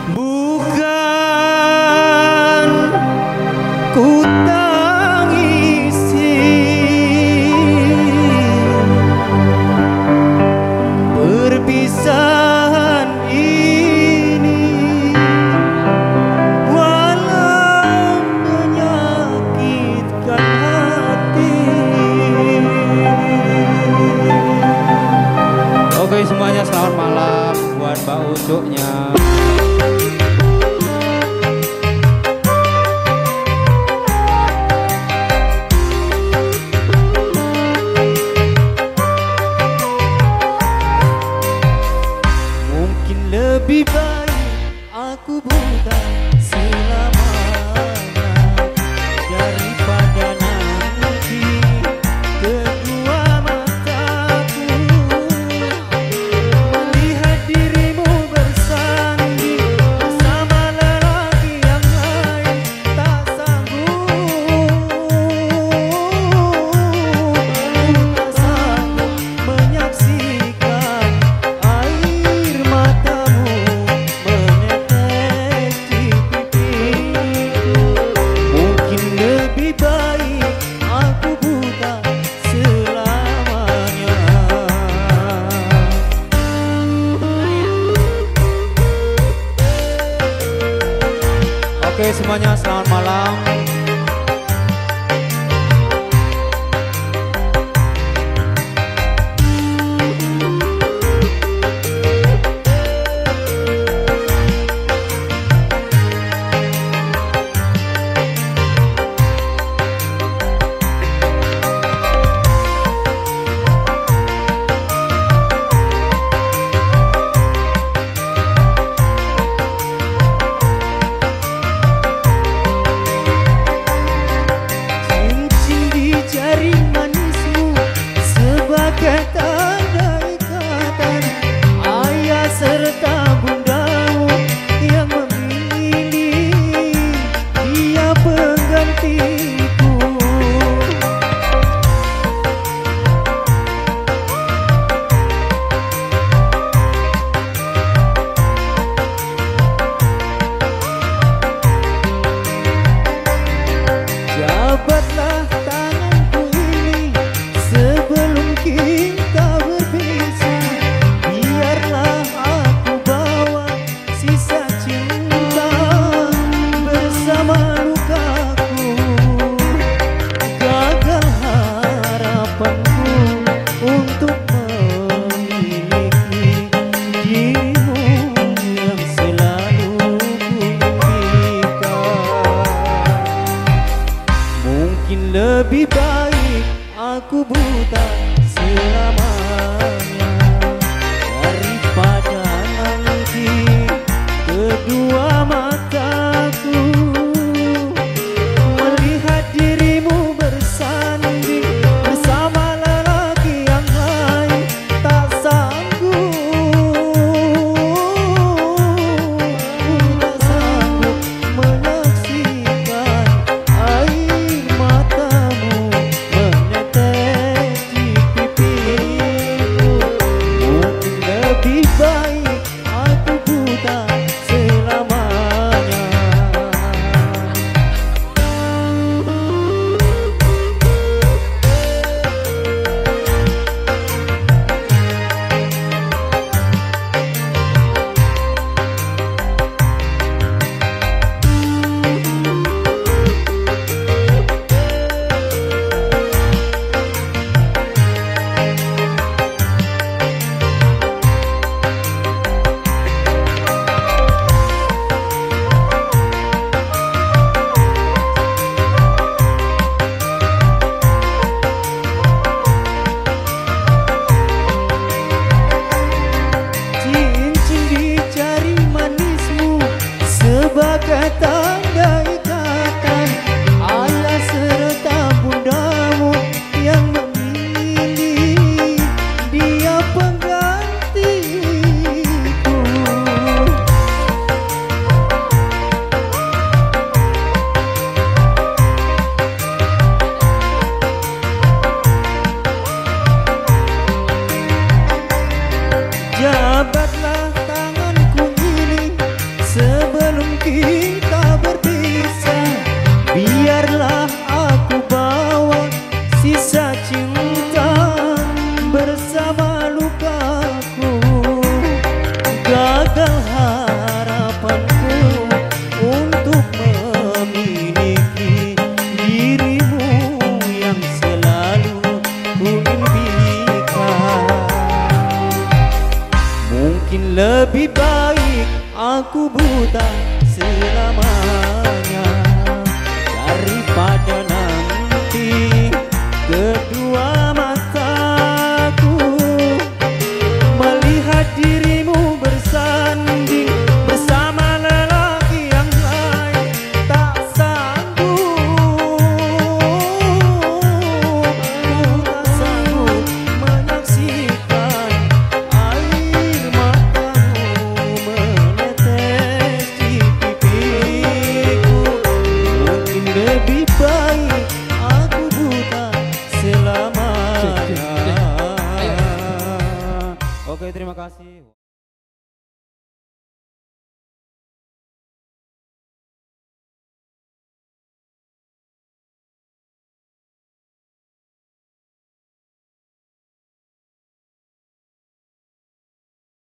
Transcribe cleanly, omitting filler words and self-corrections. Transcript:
Bukan ku tangisi perpisahan ini, walau menyakitkan hati. Oke semuanya, selamat malam buat Mbak Ucuknya. Lebih baik aku buta selamanya daripada nanti kedua mataku melihat dirimu bersanding bersama lelaki yang lain. Tak sanggup, tak sanggup menyaksikan air matamu menetes di pipiku. Mungkin lebih baik aku buta selamanya. Oke semuanya, selamat malam. Cincin di jari manismu sebagai tanda ikatan ayah serta bundamu yang memilih dia penggantiku. Jabatlah tanganku ini sebelum kita berpisah. Biarlah aku bawa sisa cinta bersama lukaku. Gagal harapanku untuk memiliki dirimu yang selalu ku impikan. Mungkin lebih baik aku buta selamanya daripada nanti kedua mataku melihat dirimu bersanding bersama lelaki yang lain. Tak sanggup, tak sanggup menyaksikan air matamu menetes di pipiku. Lebih baik aku buta selamanya daripada nanti kedua mataku melihat dirimu bersanding bersama lelaki yang lain. Tak sanggup, ku tak sanggup menyaksikan air matamu menetes di pipiku. Mungkin lebih baik aku buta selamanya. Oke, terima kasih.